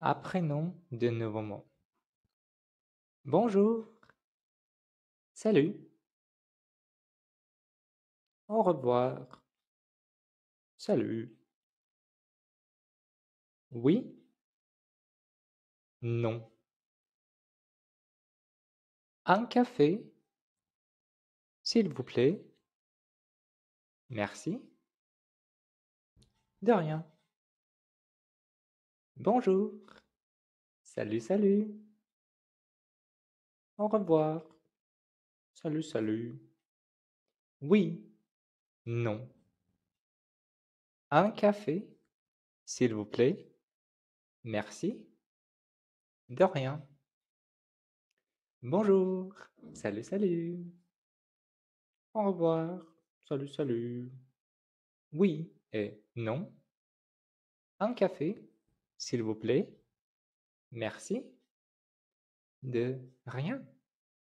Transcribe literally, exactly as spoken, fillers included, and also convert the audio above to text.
Apprenons de nouveaux mots. Bonjour, salut, au revoir, salut, oui, non, un café, s'il vous plaît, merci, de rien, bonjour, salut, salut, au revoir, salut, salut, oui, non, un café, s'il vous plaît, merci, de rien, bonjour, salut, salut, au revoir, salut, salut, oui et non, un café, s'il vous plaît, merci, de rien.